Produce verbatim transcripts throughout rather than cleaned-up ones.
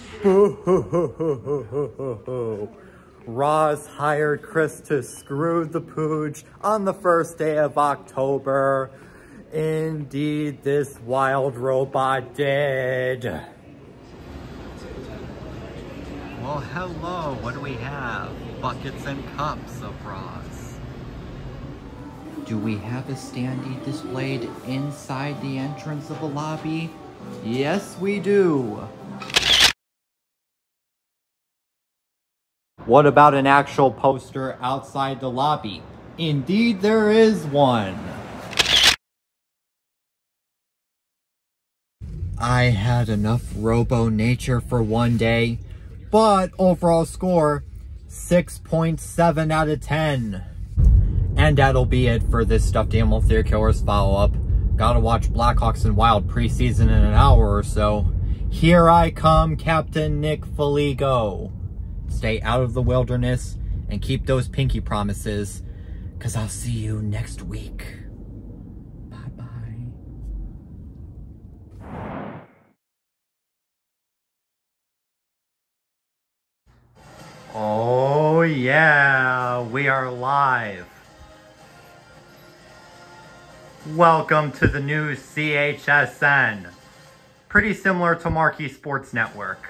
Boo-hoo-hoo-hoo-hoo-hoo-hoo. Roz hired Chris to screw the pooch on the first day of October. Indeed, this wild robot did. Well, hello. What do we have? Buckets and cups of Roz. Do we have a standee displayed inside the entrance of the lobby? Yes, we do. What about an actual poster outside the lobby? Indeed, there is one. I had enough Robo nature for one day, but overall score, six point seven out of ten. And that'll be it for this Stuffed Animal Serial Killers follow-up. Gotta watch Blackhawks and Wild preseason in an hour or so. Here I come, Captain Nick Faligo. Stay out of the wilderness and keep those pinky promises, because I'll see you next week. Bye-bye. Oh yeah, we are live. Welcome to the new C H S N. Pretty similar to Marquee Sports Network.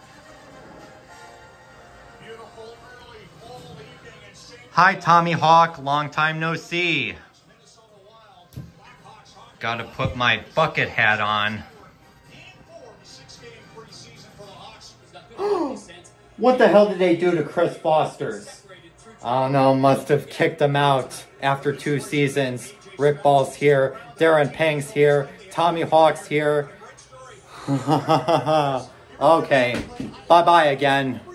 Hi, Tommy Hawk. Long time no see. Gotta put my bucket hat on. What the hell did they do to Chris Foster's? I don't know, must have kicked him out after two seasons. Rick Ball's here, Darren Pang's here, Tommy Hawk's here. Okay, bye-bye again.